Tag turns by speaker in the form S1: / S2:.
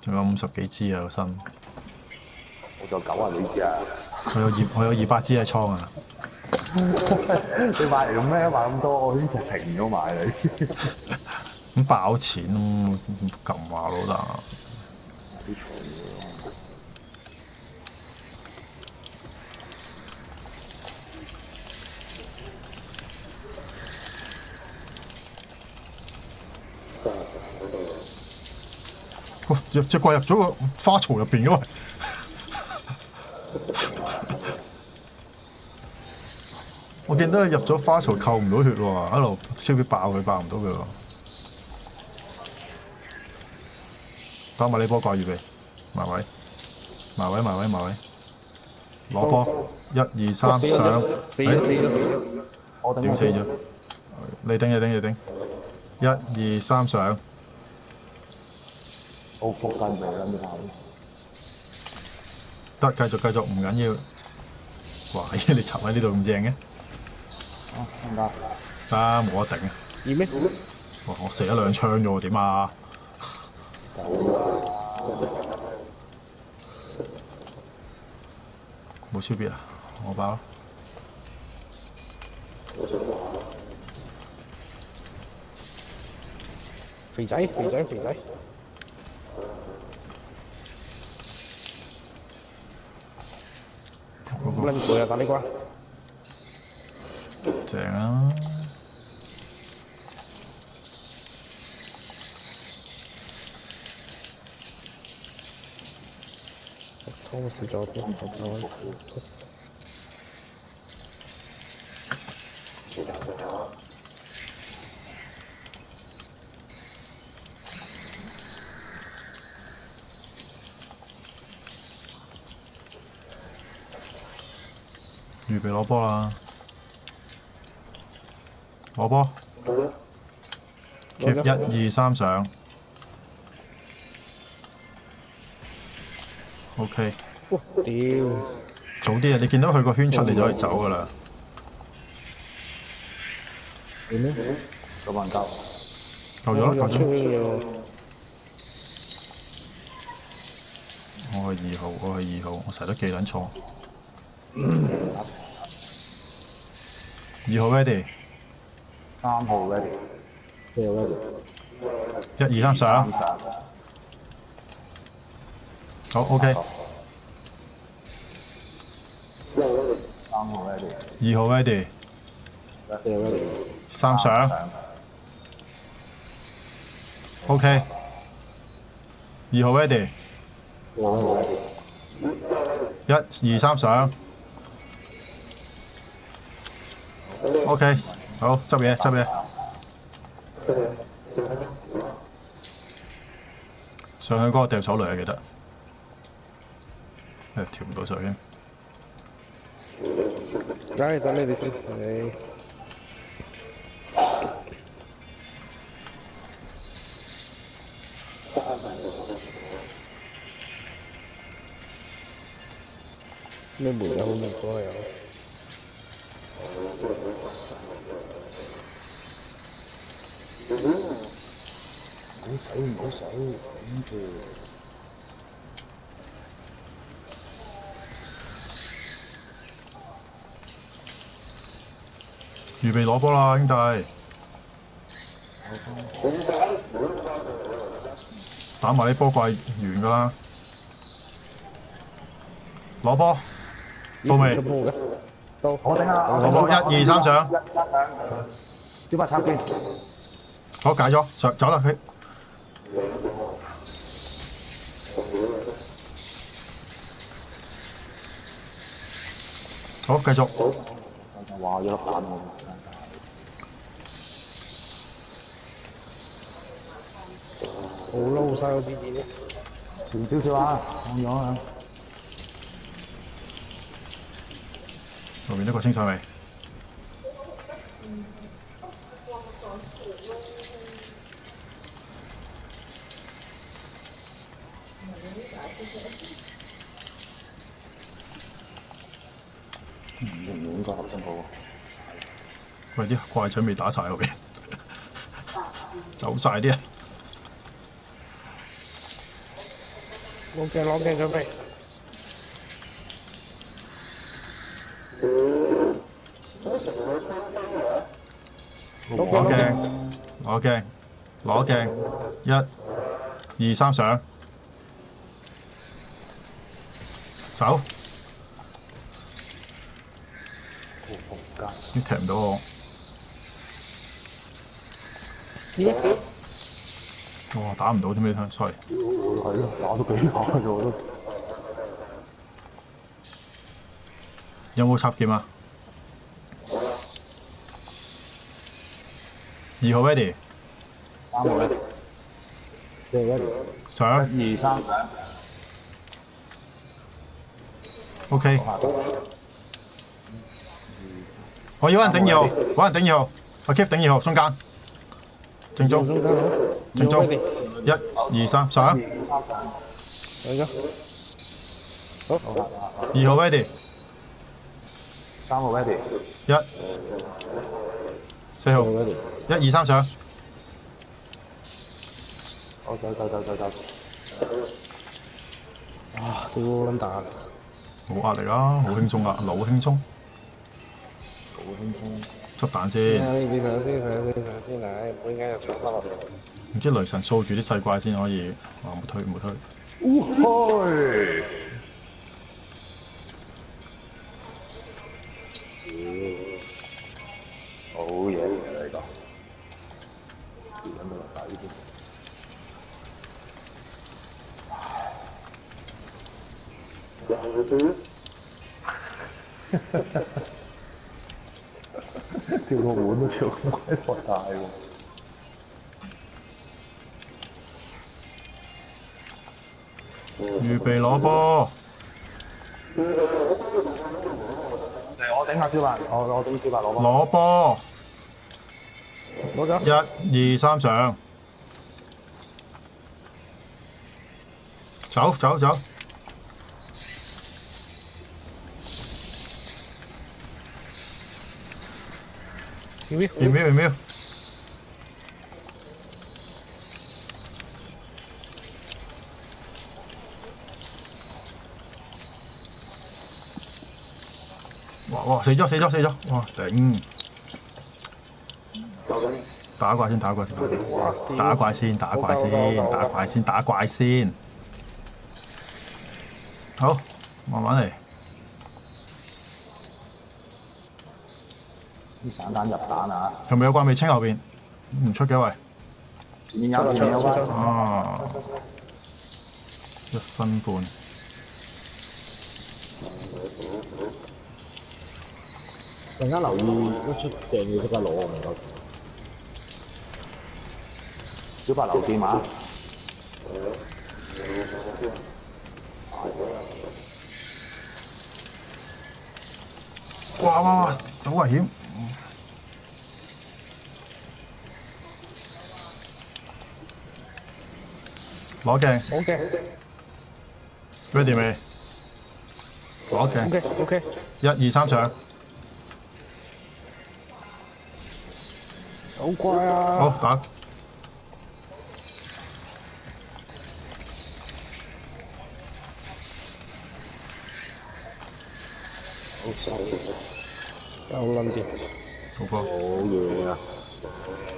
S1: 仲有50幾支啊個身。
S2: 我仲有90幾支啊！
S1: 我有200支喺倉啊！
S2: 你買嚟做咩？買咁多，我已經停咗買你。
S1: 咁爆錢咁撳下老得。
S2: 啲重嘢
S1: 哇！隻怪入咗個花槽入邊嘅喂。我見到佢入咗花槽扣唔到血喎，喺度燒爆佢，爆唔到佢喎。打埋呢波怪預備，埋位，攞波，1、2、3上，
S3: 死咗！
S2: 我頂
S1: 屌死咗！你頂，1、2、3上，
S2: 我仆街未撚住跑。
S1: 得繼續唔緊要。哇！你插喺呢度咁正嘅？
S2: 得
S1: 得冇得頂啊！
S3: 二咩？
S1: 哇！我射咗2槍啫喎，點啊？冇超別啊！我爆。
S3: 肥仔！好撚攰啊！打呢關。
S1: 正啊！
S3: 拖死咗啲
S1: 預備攞波啦！攞波 ，keep 1、2、3上。OK。
S3: 哇！屌！
S1: 早啲啊！你見到佢個圈出，你就可以走噶啦。
S3: 點咧？
S2: 九萬9。
S1: 夠咗。我係2號，我成日都記撚錯。2號 ready。
S2: 3號 ready。4號 ready。
S1: 1、2、3上。好 OK。
S2: 3號 ready。
S1: 2號 ready。
S2: 4號 ready。
S1: 3上。OK。2號 ready。
S2: 4號 ready。
S1: 1、2、3上。OK。好，執嘢。上去嗰個掉手雷啊，記得。調唔到上去。
S3: 等你哋先，你咩門有好明嗰有。
S2: 唔好死，頂住。
S1: 預備攞波啦，兄弟！打埋啲波怪完㗎啦。攞波，到未？
S3: 到。
S2: 我頂啊！
S1: 攞波，1、2、3上。
S2: 小白插邊。
S1: 好，解咗，上走啦佢。好，繼續。
S2: 哇！一粒彈喎。
S3: 好撈晒個支箭。
S2: 前少少啊，放咗啊。
S1: 後面呢個清晒未？
S2: 應該合真好。
S1: 喂，啲怪仔未打晒後邊，走晒啲人。
S3: 攞鏡準備。
S1: 攞鏡，攞鏡，攞鏡，一、二、三上，走。你踢唔到我。哇！打唔到添咩？sorry。
S2: 係咯，打咗幾下啫我都。
S1: 有冇插劍啊？2號 ready。
S2: 3號 ready。
S1: 上。
S2: 1、2、3上。
S1: OK。我要揾人頂2號，揾人頂2號，阿 Keith 頂2號，中間。正中。正中。1、2、3上。
S3: 嚟咗。好。
S1: 2號 ready。
S2: 3號 ready。
S1: 4號。1、2、3上。
S2: 好，走。
S3: 啊！屌撚打！
S1: 冇壓力啊，好輕鬆啊，好輕鬆。
S2: 好輕鬆。
S1: 執蛋先。
S3: 你上先，唉，唔好而家又上翻落嚟。
S1: 唔知雷神掃住啲細怪先可以。冇推。
S2: 開！好嘢嚟呢個。跌緊到落底呢邊。跳個碗都跳咁鬼博大喎！
S1: 預備攞波。
S2: 嚟我頂下小白，我頂小白攞波。
S1: 攞波。
S3: 攞咗。
S1: 1、2、3上。走。秒。哇！死咗！哇！頂！打怪先。好，慢慢嚟。
S2: 啲散彈入彈啊！
S1: 係咪有怪未清後邊？唔出嘅喂。
S2: 前面有關。
S1: 啊，1分半。
S4: 陣間留意一出鏡要即刻攞啊！唔該。
S2: 小白留劍啊！
S1: 哇！好危險。攞鏡。ready 未？攞鏡。
S3: OK。
S1: 1、2、3上。
S3: 好乖啊！
S1: 好打。
S3: 好撚掂。
S1: 好波。
S4: 好嘢啊！